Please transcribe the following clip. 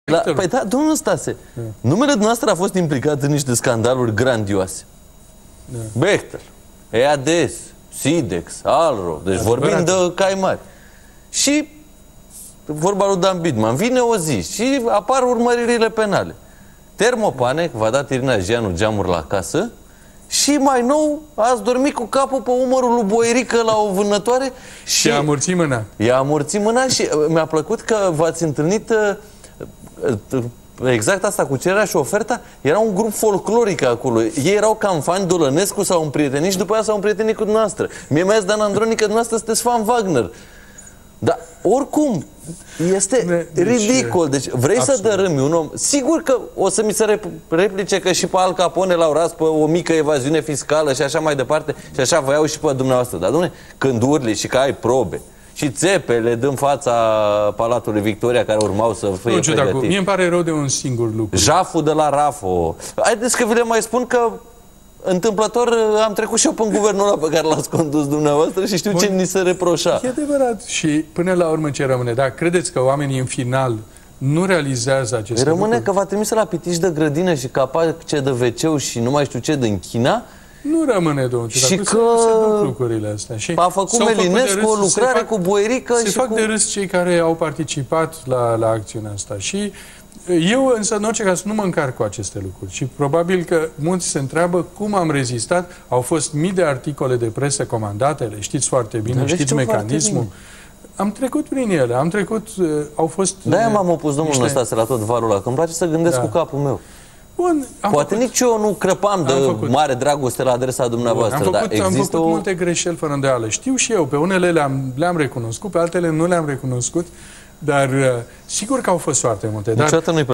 Păi da, domnul Stase, numele dumneavoastră a fost implicat în niște scandaluri grandioase. Bechtel, EADS, Sidex, Alro, deci vorbim de cai mari. Și vorba lui Dan Bidman, vine o zi și apar urmăririle penale. Termopanec, v-a dat Irina Jeanu geamuri la casă și mai nou ați dormit cu capul pe umărul lui Boierică la o vânătoare și i-a amorțit mâna. I-a amorțit mâna și mi-a plăcut că v-ați întâlnit exact asta cu cererea și oferta. Era un grup folcloric acolo. Ei erau cam fani Dolănescu, s-au împrietenit și după aia s-au împrietenit cu dumneavoastră. Mie mi-a zis Dan Andronic că dumneavoastră sunteți fan Wagner. Dar oricum este ridicol. Deci vrei să dărâmi un om. Sigur că o să mi se replice că și pe Al Capone l-au ras pe o mică evaziune fiscală și așa mai departe. Și așa vă iau și pe dumneavoastră. Dar dom'le, când urli și că ai probe și țepele din fața Palatului Victoria care urmau să fie pregătite. Mie îmi pare rău de un singur lucru. Jaful de la Rafo. Haideți că vi le mai spun că întâmplător am trecut și eu pe guvernul ăla pe care l-ați condus dumneavoastră și știu ce ni se reproșa. E adevărat. Și până la urmă ce rămâne? Da, credeți că oamenii în final nu realizează aceste rămâne lucruri? că v-a trimis la pitiș de grădină și capace de WC și nu mai știu ce din China. Nu rămâne, domnul și că se duc lucrurile astea. Și a făcut Melinescu o lucrare cu Boierică și fac de râs cei care au participat la acțiunea asta. Și eu, însă, în orice caz, nu mă încarc cu aceste lucruri. Și probabil că mulți se întreabă cum am rezistat. Au fost mii de articole de presă comandate, le știți foarte bine, știți mecanismul. Am trecut prin ele, am trecut, au fost... De-aia m-am opus, domnul Stase, la tot varul ăla, că îmi place să gândesc cu capul meu. Bun, poate nici eu nu crăpam de mare dragoste la adresa dumneavoastră, dar există am făcut multe greșeli fără îndoială. Știu și eu, pe unele le-am recunoscut, pe altele nu le-am recunoscut, dar sigur că au fost foarte multe.